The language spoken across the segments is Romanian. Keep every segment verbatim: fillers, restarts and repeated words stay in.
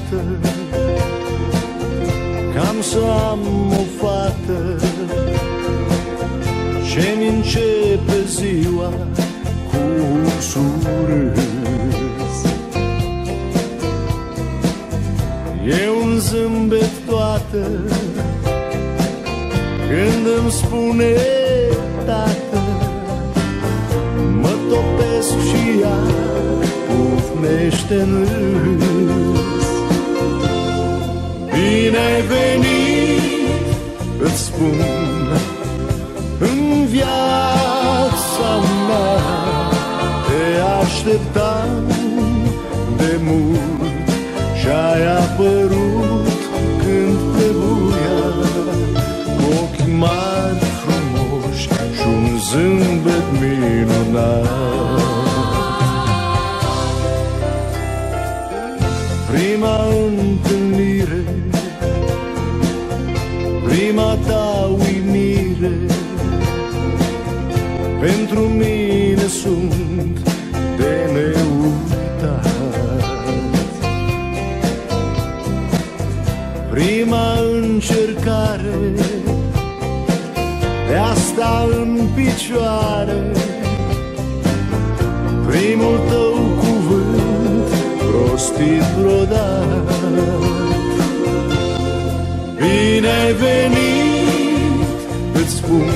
dată, cam să am o fată ce-mi începe ziua cu un surâs. E un zâmbet toată când îmi spune tată, mă topesc și ea pufnește-n râs. Bine ai venit, îți spun, în viața mea, te așteptam de mult și-ai apărut când trebuia, cu ochi mari frumoși și un zâmbet minunat. Prima întâlnire, prima ta uimire, pentru mine sunt de neuitat. Prima încercare de a sta în picioare, primul tău cuvânt rostit brodat. Bine ai venit, îți spun,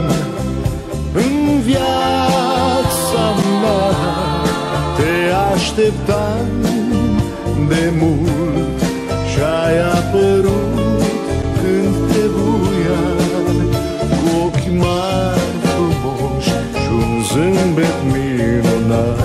în viața mea, te așteptam de mult și-ai apărut când trebuia, cu ochi mari frumoși și un zâmbet minunat.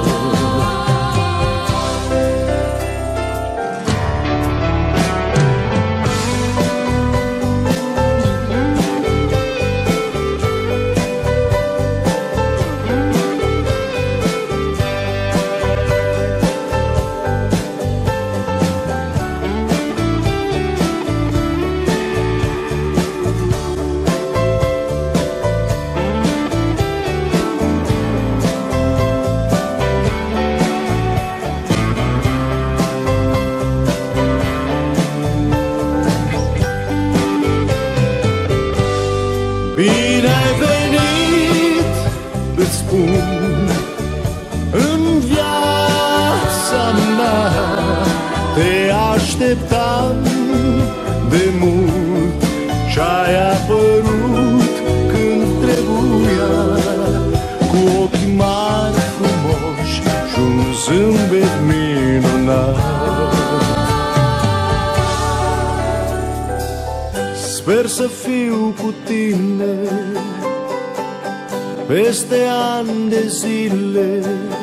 Bine ai venit, îți spun, în viața mea, te așteptam de mult și-ai apărut când trebuia, cu ochi mari frumoși și un zâmbet minunat. Sper să fiu cu tine peste ani de zile,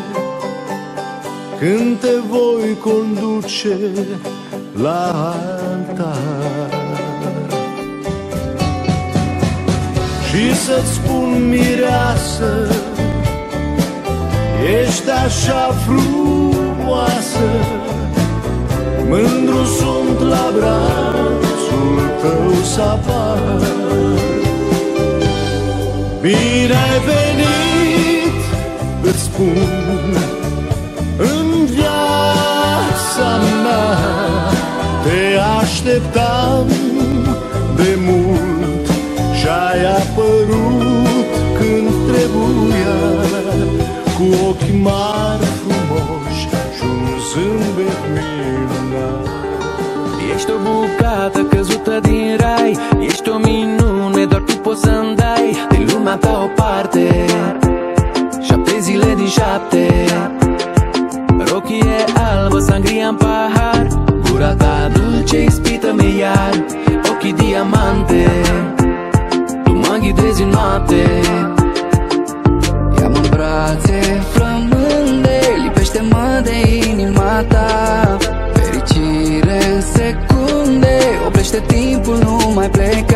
când te voi conduce la altar, și să-ți spun, mireasă, ești așa frumoasă, mândru sunt la brațul tău să apar. Bine ai venit, îți spun, în viața mea, te așteptam de mult și-ai apărut când trebuia, cu ochi mari frumoși și un zâmbet minunat. Ești o bucată căzută din rai, ești o minune, doar tu poți să-mi dai din lumea ta o parte. Șapte zile din șapte, rochie albă, sangria în pahar, gura ta dulce ispită-mi iar, ochii diamante, tu mă ghidezi în noapte. Ia-mă în brațe flămânde, lipește-mă de inima ta, fericire în secunde, oprește timpul, nu mai pleca.